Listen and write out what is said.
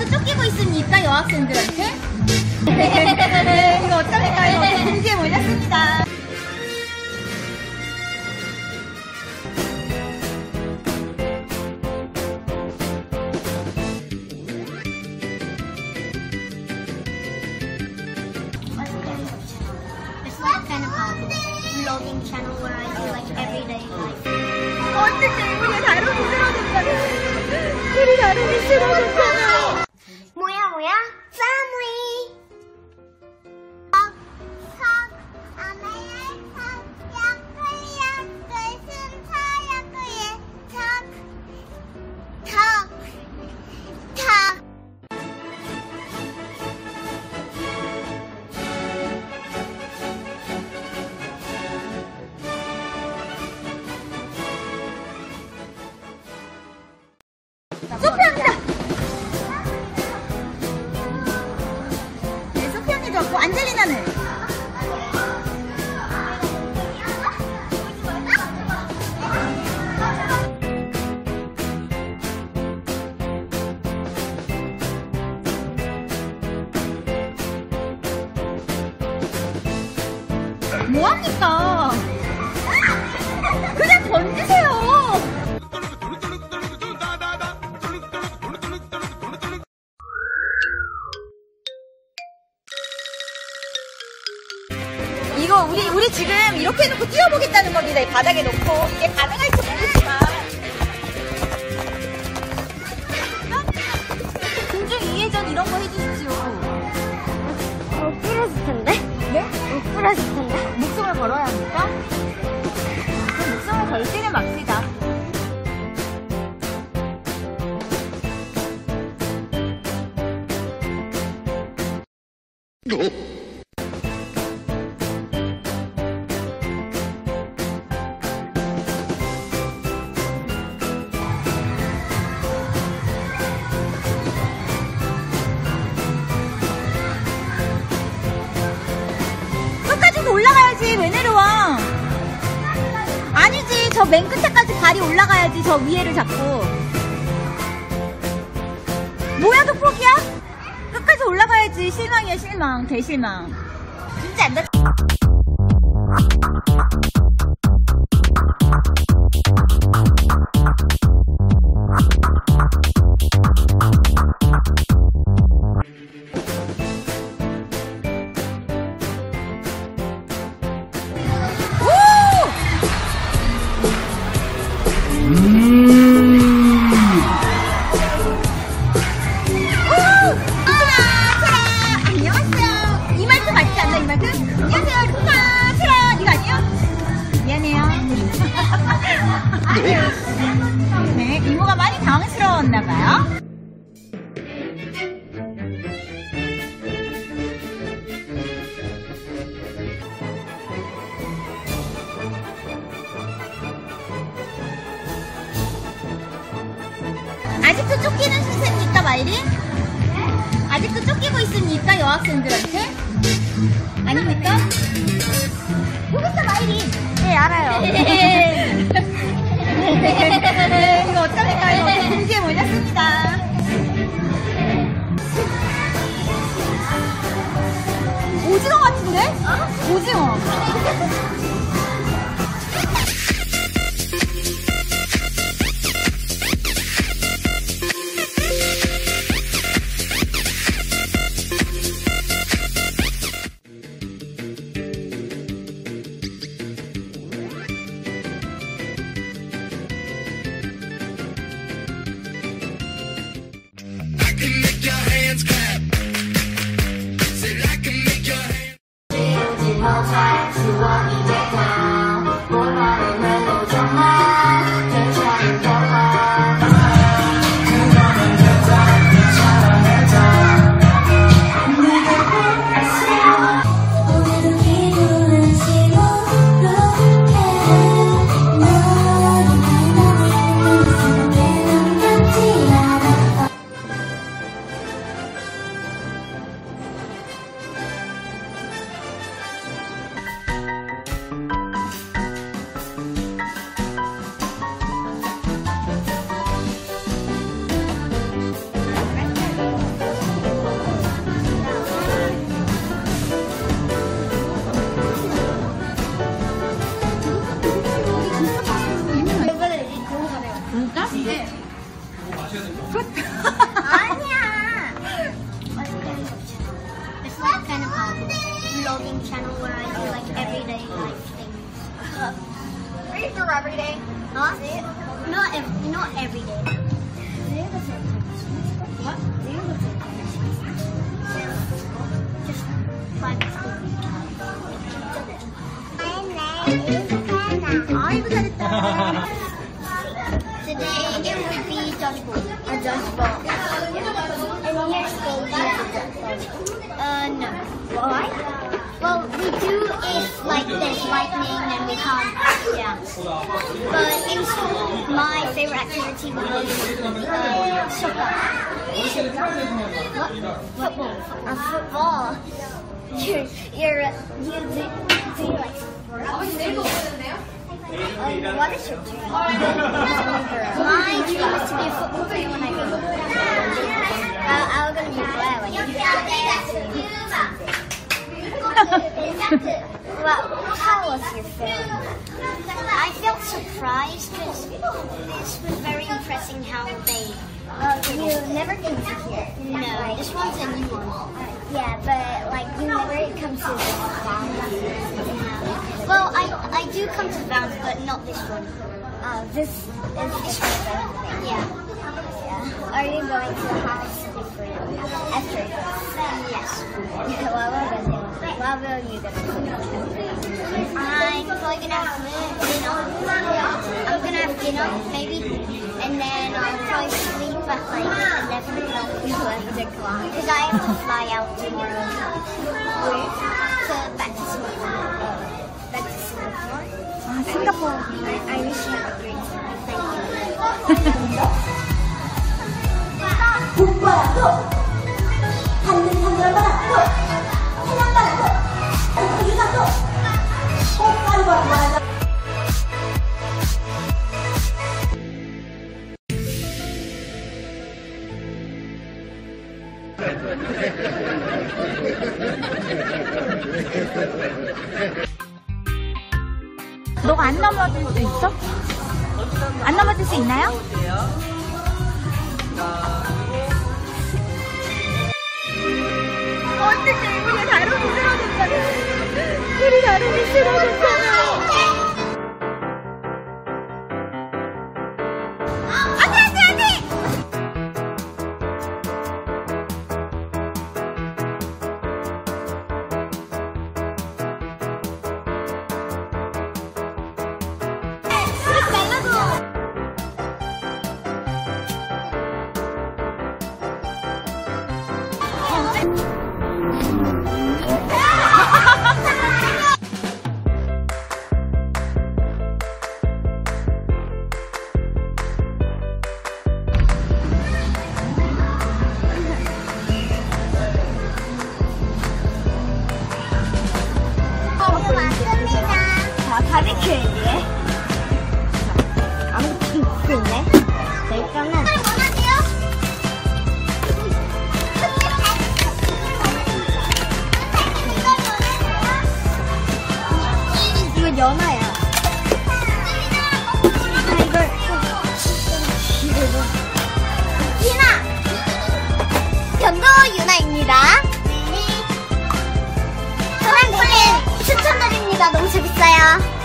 아직도 쫓기고 있습니까, 여학생들한테? 이거 어떡할까요? 금지에 몰렸습니다. Vlogging channel where I do like everyday life. 어쨌든 우리 다루기 싫어졌잖아. 우리 다루기 싫어졌잖아. 뭐야 family. 소피언이다. 네, 소피언이도 왔고 안젤리나는 뭐합니까? 그냥 던지세요. 이거 우리 지금 이렇게 해놓고 뛰어보겠다는 겁니다. 이 바닥에 놓고 이게 가능할지 모르지만 공중 이해전 이런 거 해주십시오. 부러질 텐데? 네? 부러질 텐데? 목숨을 걸어야 합니까? 그럼 목숨을 걸 때는 맙시다. 올라가야지. 왜 내려와? 아니지, 저 맨 끝에까지 발이 올라가야지. 저 위에를 잡고. 뭐야, 너 포기야? 끝까지 올라가야지. 실망이야, 실망. 개실망. 진짜 안 돼. 안녕하세요. 이 말투 맞지 않나, 이 말투? 안녕하세요, 루카, 체라. 이거 아니에요? 미안해요. 네, 이모가 많이 당황스러웠나봐요. 아직도 쫓기는 추세입니까, 마이린? 아직도 쫓기고 있습니까, 여학생들한테? 아닙니까? 여기 있다, 마이린. 네, 알아요. 이거 어떡할까요? 금지에 몰렸습니다. 오징어 같은데? 오징어. every day? Huh? Not every day. What? Just 5 minutes. 아이고 잘했다. Today it would be dodgeball. A dodgeball. And your school does a dodgeball. No. Why? Well, we do it like there's lightning and we can't. Yeah. But in school, my favorite activity was soccer. What? Football. Football. You do like sports? What is your dream? My dream is to be a football player when I grow up. I'm going to be glad when you Well, how was your film? I felt surprised because this was very impressive how they... you never came to here? No, this one's a new one. Yeah, but like you never come to the Vans? Well, I do come to Vans, but not this one. This is this one? Yeah. Are you going to have something for you after? Yes. What will you do? I'm probably gonna have dinner. I'm gonna have dinner, maybe, and then I'll probably sleep at like 11 o'clock because I have to fly out tomorrow. Where? Back to Singapore. Back to Singapore. 싱가포르. I wish you have a great time. Thank you. 북바람도 하늘 바람도 해남 바람도 유산도 꽃가루 바람도 너가 안 넘어질 수 있어? 안 넘어질 수 있나요? 어떡해, 우리가 다루기 싫어졌잖아. 우리 다루기 싫어졌잖아. 안 돼! 바비큐인데? 아무튼 있네. 자, 일단은 이건 연어야. 이걸 희나! 변도 유나입니다. 트램폴린 추천드립니다. 너무 재밌어요.